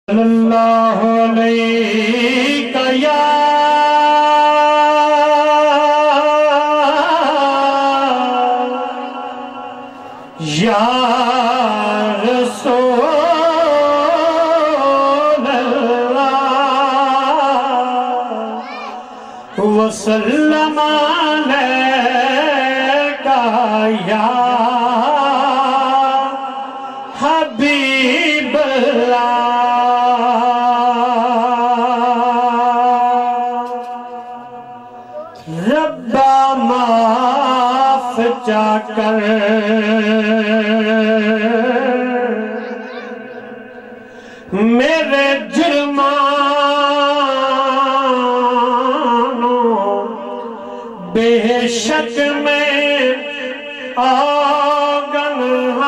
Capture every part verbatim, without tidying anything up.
اللہ علیہ یا یا رسول اللہ وسلم علیکہ یا حبیب اللہ ربا معاف چا کر میرے جرمانوں بے شک میں آگن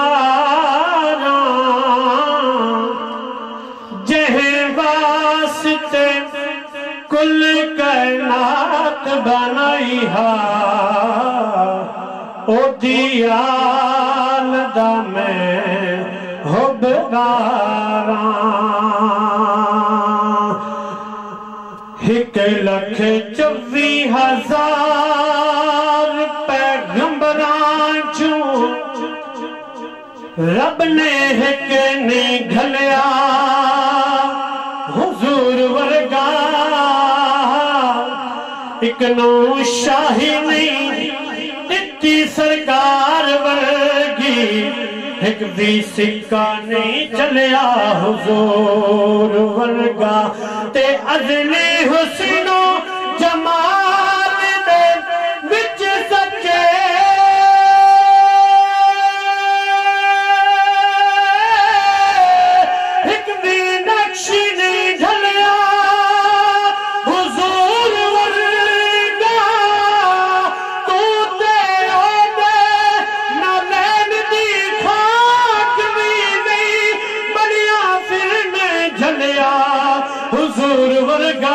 ہاراں جہیں واسطے کل کائنات بنائی ہا او دیال دا میں حبداراں ایک لکھ چوی ہزار پیغمبران چوں رب نے ایک نہیں گھلیا حضور ورگا ایک نو شاہی نہیں اتنی سرکار ورگی ایک بھی سکہ نہیں چلیا حضور ورگا تے عدلی حسنو جمال دے وچ سچے ایک بھی نقشی نہیں ڈھلیا حضور ورگا تو تے او دے نہ لین دی خاک بھی نہیں بڑیا پھر میں جھلیا حضور ورگا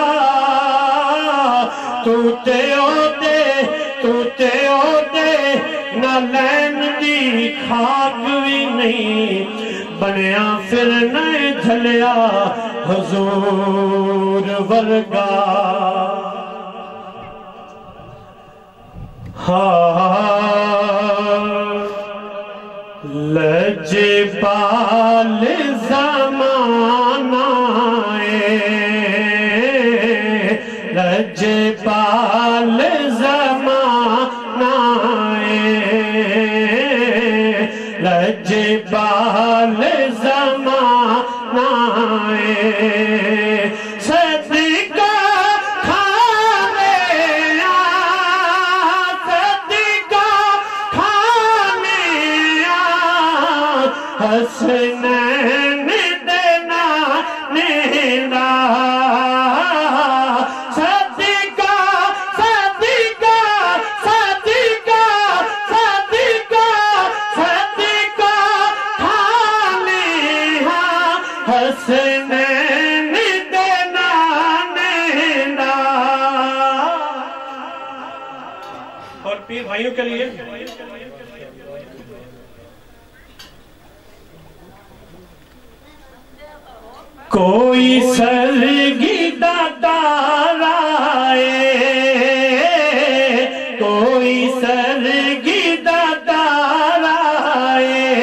تو تے او دے تو تے او دے نہ لین دی خاک بھی نہیں بنیا پھر نہیں جھلیا حضور ورگا لجبال زمانہ لجبال زمانہ لجبال زمانہ صدقہ کھانے آ صدقہ کھانے آ حسنین دینا نینا حسنین دینا نینا اور پیر بھائیوں کے لیے کوئی سرگیدہ دارائے کوئی سرگیدہ دارائے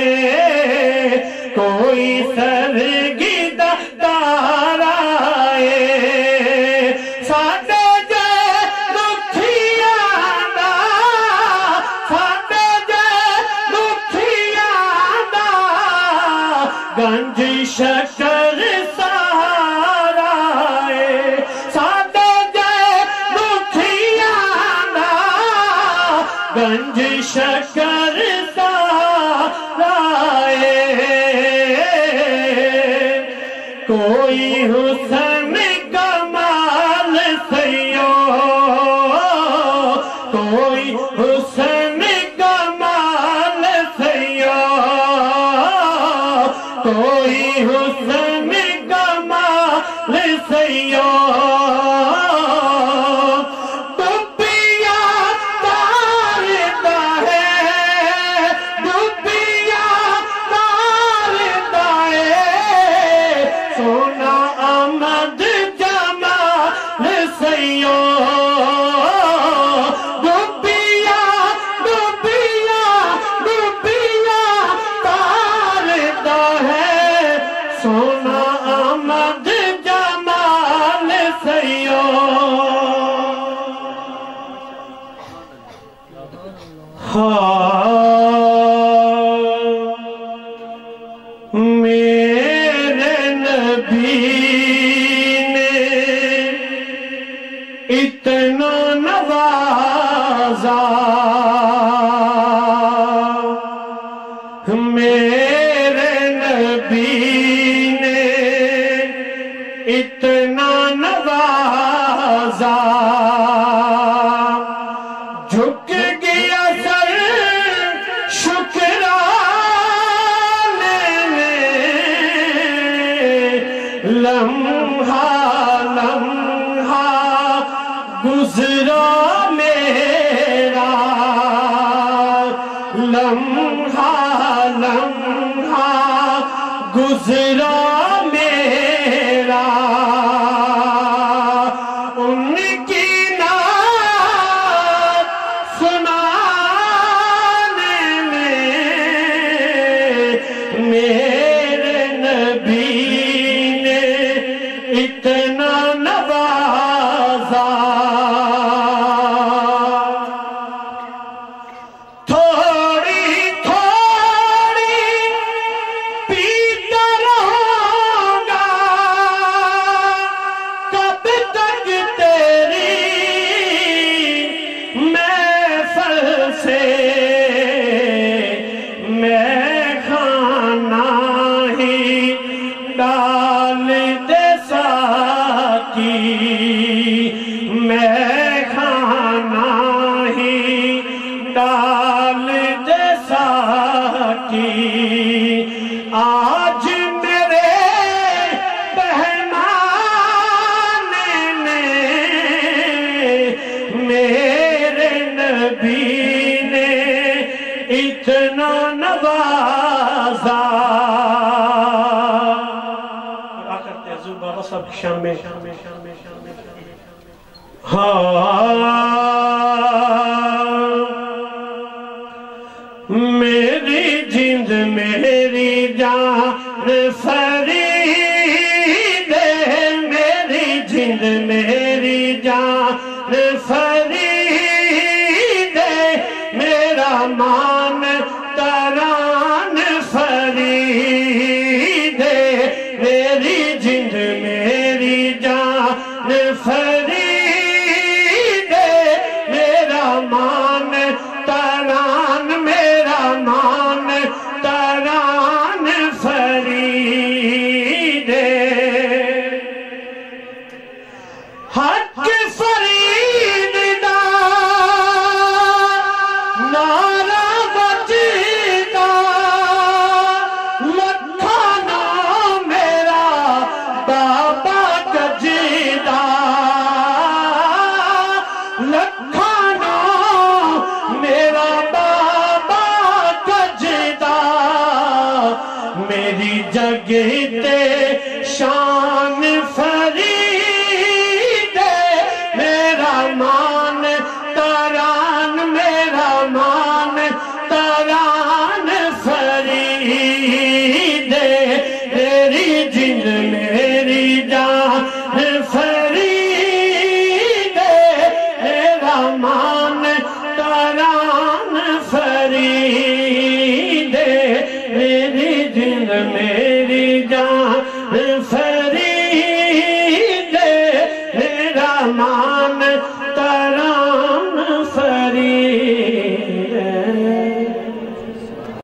کوئی سرگیدہ دارائے ساڈے جے دکھیاں دا ساڈے جے دکھیاں دا گنج شکر سہارا ہے ساڈے جے دکھیاں دا گنج شکر سہارا ہے کوئی حسن کمال سیو کوئی حسن کمال سیو کوئی حسن کمال سیو ڈبیا تارتا ہے ڈبیا تارتا ہے سونا آمد جمال سیو ڈوبیا ڈوبیا ڈوبیا تاردا ہے سونا آمد جمال سیو میرے نبی نے اتنا نوازا میرے نبی نے اتنا نوازا جھک گیا سر شکرانے میں لمحہ لمحہ گزرا میرا لمحہ لمحہ گزرا میرا ان کی نعت سنانے میں میرے نبی نے اتنا نوازا تھوڑی تھوڑی پیتا رہوں گا کب تک تیری محفل سے میں کھانا ہی ڈال دے ساکی میں کھانا ہی ڈال دے ساکی آج میرے پہنانے نے میرے نبی نے اتنا نوازا کرتے حضور بابا صاحب کی شان میں ہاں میری جند میری جان فرید میری جند میری جان فرید میرا مان تران فرید میری جند میری جان فرید میرا مان تران میرا مان تران فرید حق فرید دا نعرہ بجدا لکھانا میرا بابا گجدا لکھانا میرا بابا گجدا میری جگہ تے شان فرید میرا مان تران میرا مان تران فرید میری جند میری جان فرید میرا مان تران فرید میری جند میری جان فرید میرا مان